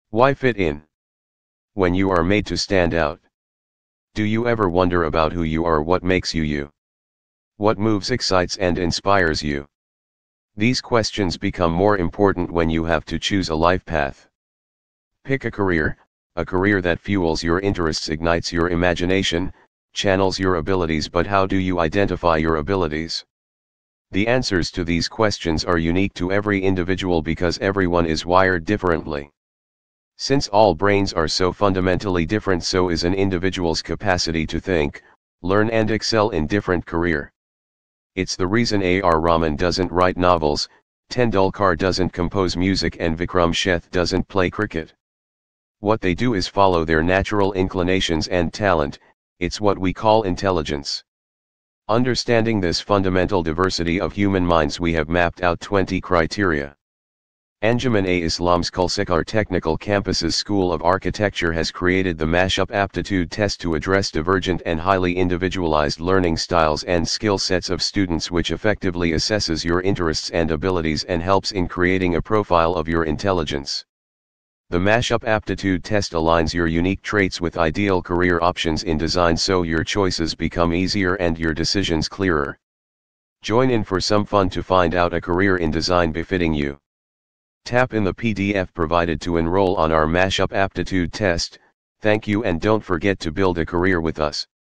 Why fit in? When you are made to stand out. Do you ever wonder about who you are, what makes you you? What moves, excites and inspires you? These questions become more important when you have to choose a life path. Pick a career that fuels your interests, ignites your imagination, channels your abilities. But how do you identify your abilities? The answers to these questions are unique to every individual because everyone is wired differently. Since all brains are so fundamentally different, so is an individual's capacity to think, learn and excel in different career. It's the reason A.R. Rahman doesn't write novels, Tendulkar doesn't compose music and Vikram Sheth doesn't play cricket. What they do is follow their natural inclinations and talent. It's what we call intelligence. Understanding this fundamental diversity of human minds, we have mapped out 20 criteria. Anjuman-e Islam's Kulsikar Technical Campus's School of Architecture has created the Mashup Aptitude Test to address divergent and highly individualized learning styles and skill sets of students, which effectively assesses your interests and abilities and helps in creating a profile of your intelligence. The Mashup Aptitude Test aligns your unique traits with ideal career options in design so your choices become easier and your decisions clearer. Join in for some fun to find out a career in design befitting you. Tap in the PDF provided to enroll on our Mashup Aptitude Test. Thank you, and don't forget to build a career with us.